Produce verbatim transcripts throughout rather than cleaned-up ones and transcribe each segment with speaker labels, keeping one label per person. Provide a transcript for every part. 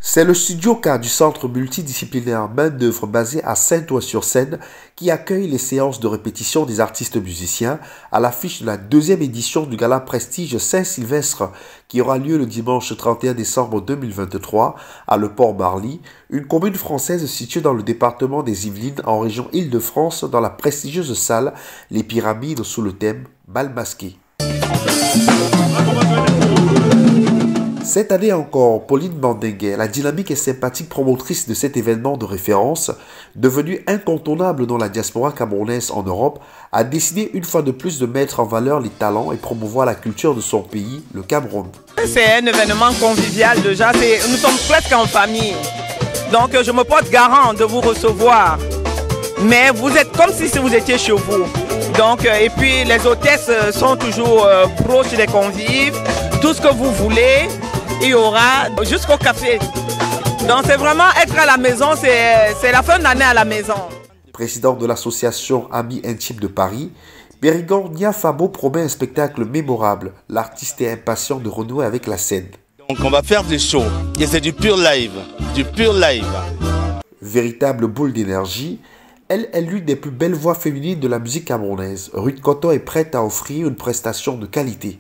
Speaker 1: C'est le studio K du centre multidisciplinaire Main d'œuvre basé à Saint-Ouen-sur-Seine qui accueille les séances de répétition des artistes musiciens à l'affiche de la deuxième édition du gala Prestige Saint-Sylvestre qui aura lieu le dimanche trente et un décembre deux mille vingt-trois à Le Port-Marly, une commune française située dans le département des Yvelines en région Île-de-France dans la prestigieuse salle Les Pyramides sous le thème Bal masqué. Cette année encore, Pauline Mandinguet, la dynamique et sympathique promotrice de cet événement de référence, devenu incontournable dans la diaspora camerounaise en Europe, a décidé une fois de plus de mettre en valeur les talents et promouvoir la culture de son pays, le Cameroun.
Speaker 2: C'est un événement convivial déjà, nous sommes presque en famille. Donc je me porte garant de vous recevoir. Mais vous êtes comme si vous étiez chez vous. Donc, et puis les hôtesses sont toujours proches des convives, tout ce que vous voulez. Il y aura jusqu'au café. Donc c'est vraiment être à la maison, c'est la fin d'année à la maison.
Speaker 1: Président de l'association Amis Intimes de Paris, Périgord Niafabo promet un spectacle mémorable. L'artiste est impatient de renouer avec la scène.
Speaker 3: Donc on va faire des shows et c'est du pur live, du pur live.
Speaker 1: Véritable boule d'énergie, elle est l'une des plus belles voix féminines de la musique camerounaise. Ruth Cotton est prête à offrir une prestation de qualité.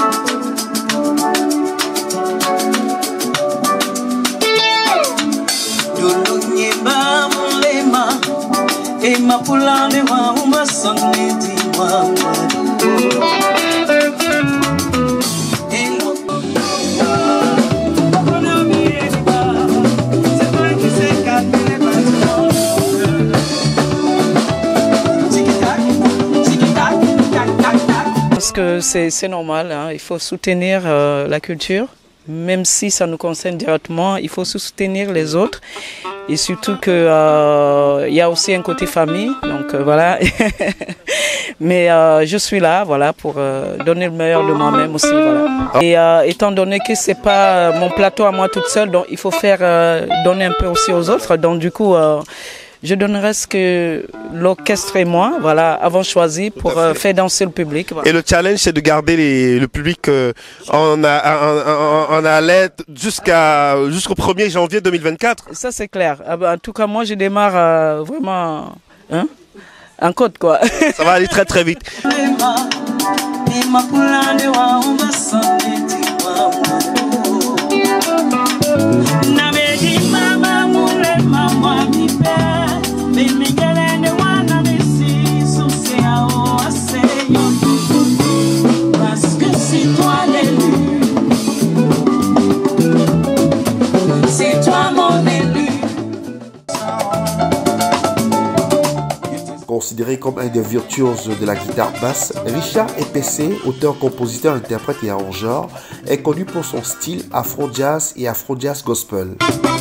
Speaker 4: Parce que c'est normal, hein. Il faut soutenir euh, la culture, même si ça nous concerne directement, il faut soutenir les autres. Et surtout qu'il euh, y a aussi un côté famille, donc euh, voilà. Mais euh, je suis là, voilà, pour euh, donner le meilleur de moi-même aussi, voilà. Et euh, étant donné que c'est pas mon plateau à moi toute seule, donc il faut faire euh, donner un peu aussi aux autres. Donc du coup, euh, je donnerai ce que l'orchestre et moi, voilà, avons choisi pour euh, faire danser le public. Voilà.
Speaker 5: Et le challenge, c'est de garder les, le public euh, en, en, en, en haleine jusqu'à jusqu'au premier janvier deux mille vingt-quatre.
Speaker 4: Ça, c'est clair. Ah ben, en tout cas, moi, je démarre euh, vraiment hein, en côte, quoi.
Speaker 5: Ça va aller très, très vite.
Speaker 1: Considéré comme un des virtuoses de la guitare basse, Richard Epessé, auteur, compositeur, interprète et arrangeur, est connu pour son style afro-jazz et afro-jazz gospel.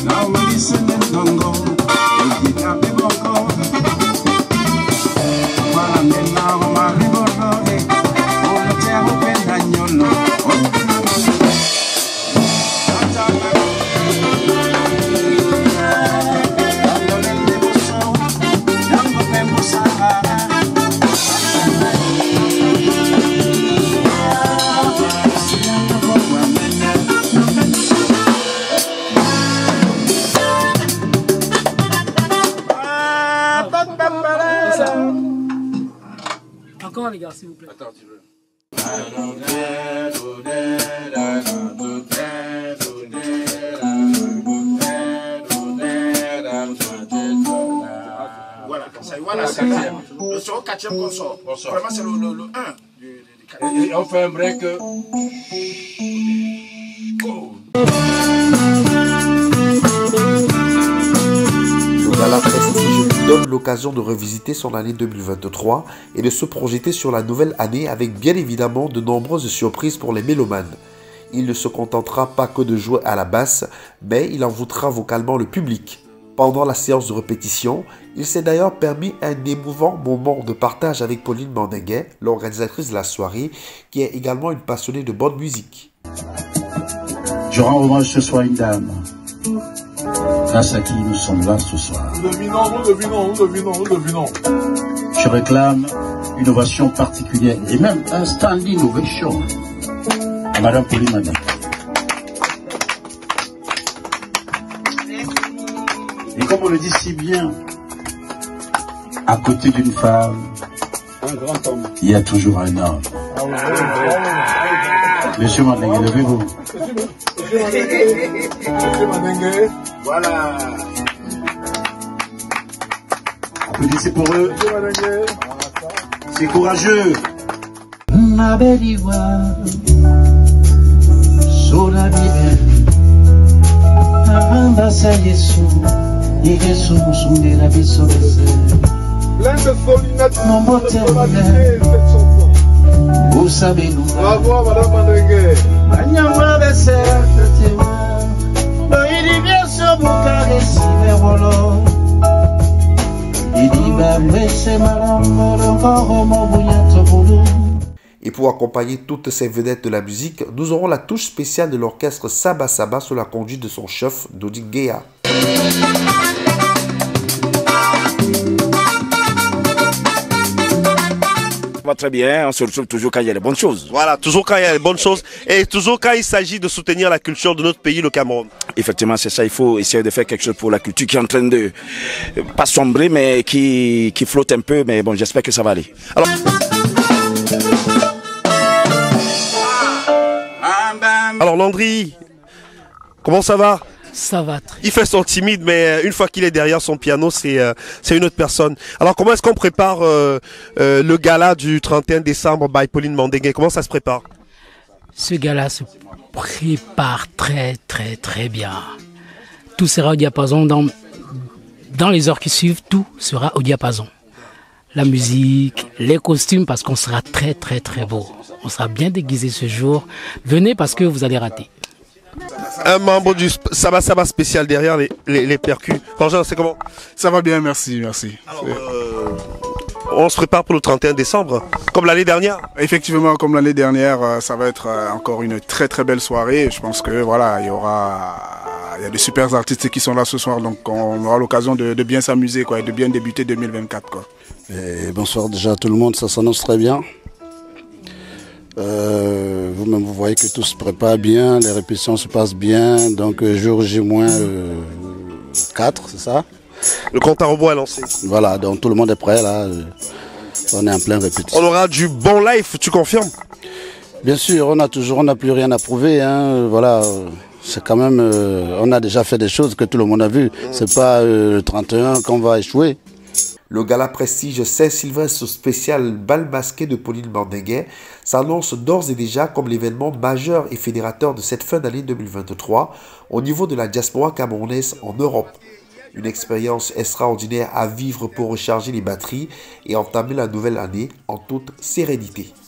Speaker 4: Encore les gars, s'il vous plaît.
Speaker 5: Attends, tu veux.
Speaker 6: Voilà, c'est voilà, c'est le son quatrième qu'on sort. Vraiment, c'est le, le, le un du, du quatrième.
Speaker 5: Et on fait un break. Go.
Speaker 1: Le gala Prestige donne l'occasion de revisiter son année deux mille vingt-trois et de se projeter sur la nouvelle année avec bien évidemment de nombreuses surprises pour les mélomanes. Il ne se contentera pas que de jouer à la basse, mais il envoûtera vocalement le public. Pendant la séance de répétition, il s'est d'ailleurs permis un émouvant moment de partage avec Pauline Mandinguet, l'organisatrice de la soirée, qui est également une passionnée de bonne musique.
Speaker 7: Je rends hommage ce soir à une dame, grâce à qui nous sommes là ce soir.
Speaker 8: Nous devinons, nous devinons, nous devinons, nous devinons.
Speaker 7: Je réclame une ovation particulière et même un standing ovation à Madame Pauline Mandinguet. Et comme on le dit si bien, à côté d'une femme, il y a toujours un homme. Monsieur Mandengue, levez-vous.
Speaker 6: Voilà.
Speaker 7: Applaudissez pour eux. C'est courageux.
Speaker 8: Plein de solidarité, cette chanson.
Speaker 7: Vous savez nous.
Speaker 8: Bravo, Madame Mandengue.
Speaker 1: Et pour accompagner toutes ces vedettes de la musique, nous aurons la touche spéciale de l'orchestre Saba Saba sous la conduite de son chef, Dodi Guéa.
Speaker 6: Va très bien, on se retrouve toujours quand il y a les bonnes choses.
Speaker 5: Voilà, toujours quand il y a les bonnes choses et toujours quand il s'agit de soutenir la culture de notre pays, le Cameroun.
Speaker 6: Effectivement, c'est ça, il faut essayer de faire quelque chose pour la culture qui est en train de, pas sombrer, mais qui, qui flotte un peu, mais bon, j'espère que ça va aller. Alors...
Speaker 5: Alors Landry, comment ça va?
Speaker 9: Ça va très
Speaker 5: Il fait son timide, mais une fois qu'il est derrière son piano, c'est euh, c'est une autre personne. Alors comment est-ce qu'on prépare euh, euh, le gala du trente et un décembre by Pauline Mandengue? Comment ça se prépare?
Speaker 9: Ce gala se prépare très très très bien. Tout sera au diapason. Dans, dans les heures qui suivent, tout sera au diapason. La musique, les costumes, parce qu'on sera très très très beau. On sera bien déguisé ce jour. Venez parce que vous allez rater.
Speaker 5: Un membre du Saba Saba spécial derrière les, les, les percus. Franchement, c'est comment?
Speaker 10: Ça va bien, merci, merci.
Speaker 5: Alors, euh, on se prépare pour le trente et un décembre, comme l'année dernière.
Speaker 10: Effectivement, comme l'année dernière, ça va être encore une très très belle soirée. Je pense que voilà, il y aura, il y a de super artistes qui sont là ce soir, donc on aura l'occasion de, de bien s'amuser, quoi, et de bien débuter deux mille vingt-quatre, quoi.
Speaker 11: Et bonsoir déjà à tout le monde, ça s'annonce très bien. Euh, Vous-même, vous voyez que tout se prépare bien, les répétitions se passent bien, donc euh, jour J moins euh, quatre, c'est ça?
Speaker 5: Le compte à rebours est lancé.
Speaker 11: Voilà, donc tout le monde est prêt là, euh, on est en pleine répétition.
Speaker 5: On aura du bon live, tu confirmes?
Speaker 11: Bien sûr, on a toujours, on n'a plus rien à prouver, hein, voilà, euh, c'est quand même, euh, on a déjà fait des choses que tout le monde a vu, c'est pas euh, le trente et un qu'on va échouer.
Speaker 1: Le gala prestige Saint-Sylvestre spécial bal masqué de Pauline Mandengue s'annonce d'ores et déjà comme l'événement majeur et fédérateur de cette fin d'année deux mille vingt-trois au niveau de la diaspora camerounaise en Europe. Une expérience extraordinaire à vivre pour recharger les batteries et entamer la nouvelle année en toute sérénité.